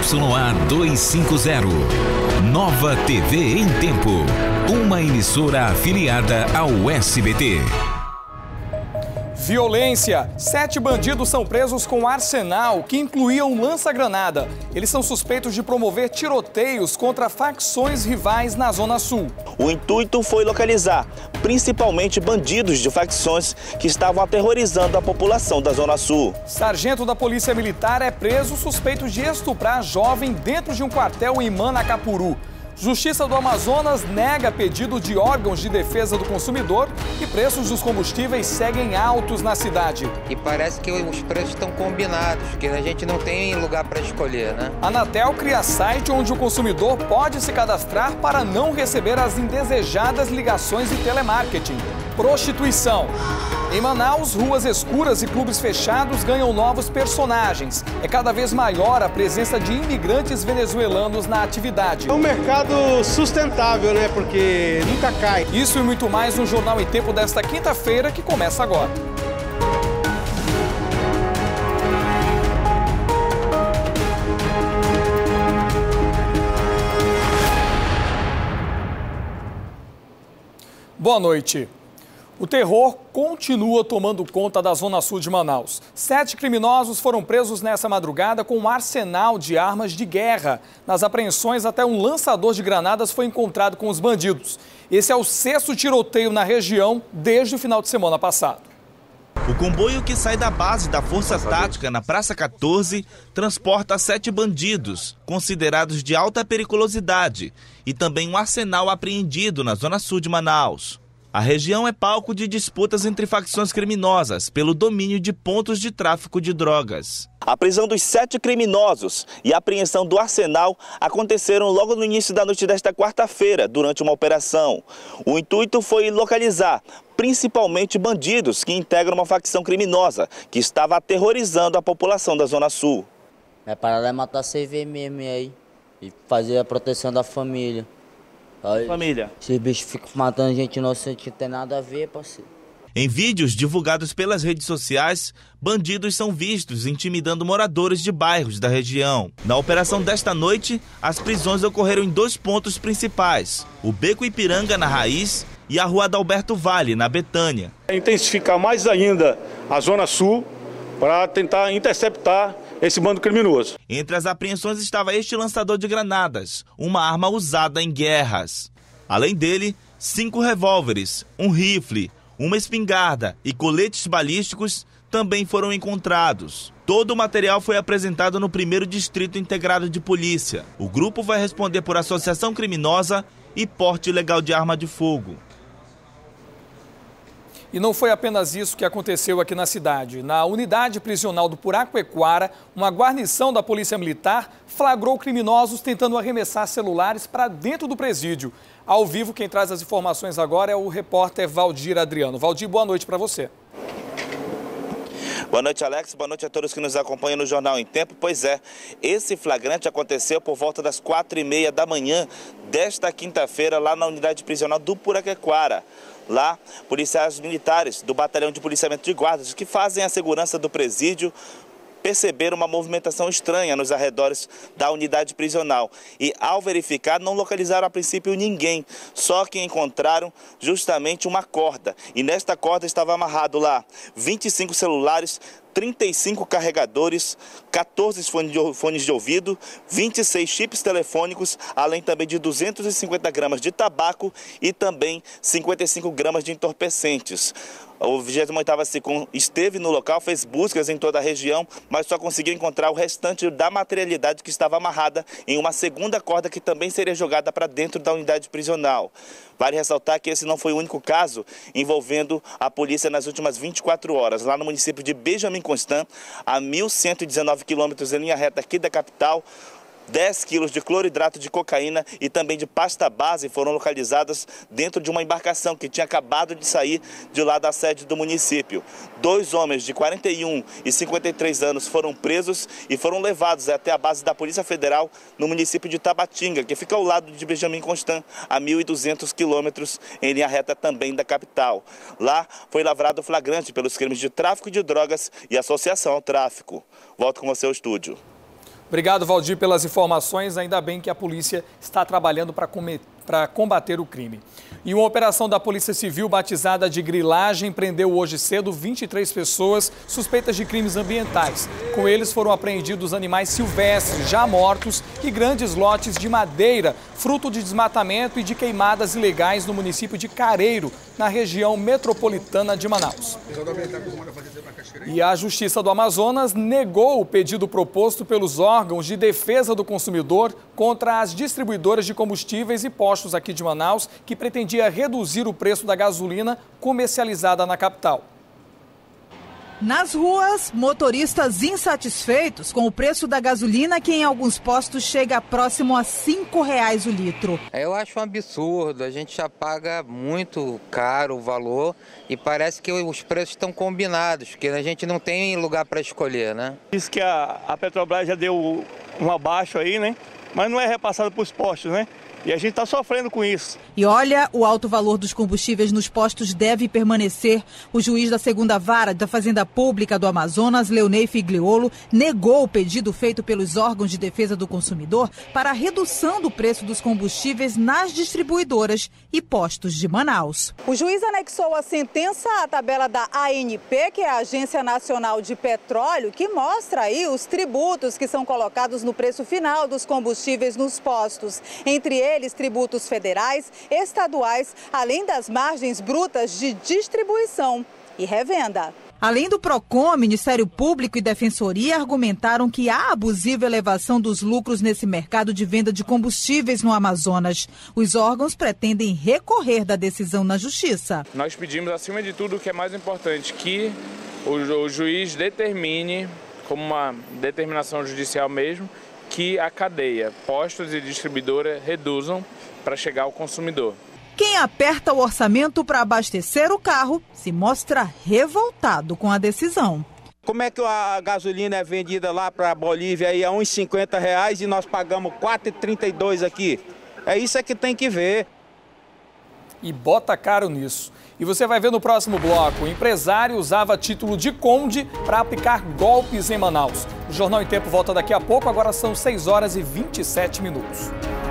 ZYA 250. Nova TV em Tempo. Uma emissora afiliada ao SBT. Violência. 7 bandidos são presos com arsenal que incluía um lança-granada. Eles são suspeitos de promover tiroteios contra facções rivais na Zona Sul. O intuito foi localizar, principalmente bandidos de facções que estavam aterrorizando a população da Zona Sul. Sargento da Polícia Militar é preso suspeito de estuprar jovem dentro de um quartel em Manacapuru. Justiça do Amazonas nega pedido de órgãos de defesa do consumidor e preços dos combustíveis seguem altos na cidade. E parece que os preços estão combinados, que a gente não tem lugar para escolher, né? A Anatel cria site onde o consumidor pode se cadastrar para não receber as indesejadas ligações de telemarketing. Prostituição. Em Manaus, ruas escuras e clubes fechados ganham novos personagens. É cada vez maior a presença de imigrantes venezuelanos na atividade. É um mercado sustentável, né? Porque nunca cai. Isso e muito mais no Jornal em Tempo desta quinta-feira, que começa agora. Boa noite. O terror continua tomando conta da Zona Sul de Manaus. 7 criminosos foram presos nessa madrugada com um arsenal de armas de guerra. Nas apreensões, até um lançador de granadas foi encontrado com os bandidos. Esse é o 6º tiroteio na região desde o final de semana passado. O comboio que sai da base da Força Tática na Praça 14 transporta 7 bandidos, considerados de alta periculosidade, e também um arsenal apreendido na Zona Sul de Manaus. A região é palco de disputas entre facções criminosas pelo domínio de pontos de tráfico de drogas. A prisão dos 7 criminosos e a apreensão do arsenal aconteceram logo no início da noite desta quarta-feira, durante uma operação. O intuito foi localizar principalmente bandidos que integram uma facção criminosa que estava aterrorizando a população da Zona Sul. É para matar CV mesmo aí e fazer a proteção da família. Família. Esses bichos ficam matando gente inocente, não tem nada a ver, parceiro. Em vídeos divulgados pelas redes sociais, bandidos são vistos intimidando moradores de bairros da região. Na operação desta noite, as prisões ocorreram em 2 pontos principais: o Beco Ipiranga, na Raiz, e a Rua Adalberto Vale, na Betânia. Intensificar mais ainda a Zona Sul para tentar interceptar esse bando criminoso. Entre as apreensões estava este lançador de granadas, uma arma usada em guerras. Além dele, 5 revólveres, um rifle, uma espingarda e coletes balísticos também foram encontrados. Todo o material foi apresentado no 1º Distrito Integrado de Polícia. O grupo vai responder por associação criminosa e porte ilegal de arma de fogo. E não foi apenas isso que aconteceu aqui na cidade. Na unidade prisional do Puraquequara, uma guarnição da Polícia Militar flagrou criminosos tentando arremessar celulares para dentro do presídio. Ao vivo, quem traz as informações agora é o repórter Valdir Adriano. Valdir, boa noite para você. Boa noite, Alex. Boa noite a todos que nos acompanham no Jornal em Tempo. Pois é, esse flagrante aconteceu por volta das 4h30 da manhã desta quinta-feira, lá na unidade prisional do Puraquequara. Lá, policiais militares do Batalhão de Policiamento de Guardas, que fazem a segurança do presídio, perceberam uma movimentação estranha nos arredores da unidade prisional e, ao verificar, não localizaram a princípio ninguém, só que encontraram justamente uma corda, e nesta corda estava amarrado lá 25 celulares, 35 carregadores, 14 fones de ouvido, 26 chips telefônicos, além também de 250 gramas de tabaco e também 55 gramas de entorpecentes. O 28º SECOM esteve no local, fez buscas em toda a região, mas só conseguiu encontrar o restante da materialidade que estava amarrada em uma segunda corda que também seria jogada para dentro da unidade prisional. Vale ressaltar que esse não foi o único caso envolvendo a polícia nas últimas 24 horas. Lá no município de Benjamin Constant, a 1.119 quilômetros em linha reta aqui da capital, 10 quilos de cloridrato de cocaína e também de pasta base foram localizadas dentro de uma embarcação que tinha acabado de sair de lá da sede do município. 2 homens de 41 e 53 anos foram presos e foram levados até a base da Polícia Federal no município de Tabatinga, que fica ao lado de Benjamin Constant, a 1.200 quilômetros em linha reta também da capital. Lá foi lavrado flagrante pelos crimes de tráfico de drogas e associação ao tráfico. Volto com você ao estúdio. Obrigado, Valdir, pelas informações. Ainda bem que a polícia está trabalhando para combater o crime. E uma operação da Polícia Civil batizada de Grilagem prendeu hoje cedo 23 pessoas suspeitas de crimes ambientais. Com eles foram apreendidos animais silvestres já mortos e grandes lotes de madeira, fruto de desmatamento e de queimadas ilegais no município de Careiro, na região metropolitana de Manaus. E a Justiça do Amazonas negou o pedido proposto pelos órgãos de defesa do consumidor contra as distribuidoras de combustíveis e postos aqui de Manaus, que pretendia reduzir o preço da gasolina comercializada na capital. Nas ruas, motoristas insatisfeitos com o preço da gasolina, que em alguns postos chega próximo a R$ 5,00 o litro. Eu acho um absurdo, a gente já paga muito caro o valor e parece que os preços estão combinados, porque a gente não tem lugar para escolher, né? Diz que a Petrobras já deu um abaixo aí, né? Mas não é repassado para os postos, né? E a gente está sofrendo com isso. E olha, o alto valor dos combustíveis nos postos deve permanecer. O juiz da 2ª Vara da Fazenda Pública do Amazonas, Leonei Figliolo, negou o pedido feito pelos órgãos de defesa do consumidor para a redução do preço dos combustíveis nas distribuidoras e postos de Manaus. O juiz anexou a sentença à tabela da ANP, que é a Agência Nacional de Petróleo, que mostra aí os tributos que são colocados no preço final dos combustíveis nos postos. Entre eles, tributos federais, estaduais, além das margens brutas de distribuição e revenda. Além do PROCON, Ministério Público e Defensoria argumentaram que há abusiva elevação dos lucros nesse mercado de venda de combustíveis no Amazonas. Os órgãos pretendem recorrer da decisão na Justiça. Nós pedimos, acima de tudo, o que é mais importante, que o juiz determine, como uma determinação judicial mesmo, que a cadeia, postos e distribuidora reduzam para chegar ao consumidor. Quem aperta o orçamento para abastecer o carro se mostra revoltado com a decisão. Como é que a gasolina é vendida lá para a Bolívia aí a R$ 1,50 e nós pagamos R$ 4,32 aqui? É isso que tem que ver. E bota caro nisso. E você vai ver no próximo bloco, o empresário usava título de conde para aplicar golpes em Manaus. O Jornal em Tempo volta daqui a pouco, agora são 6 horas e 27 minutos.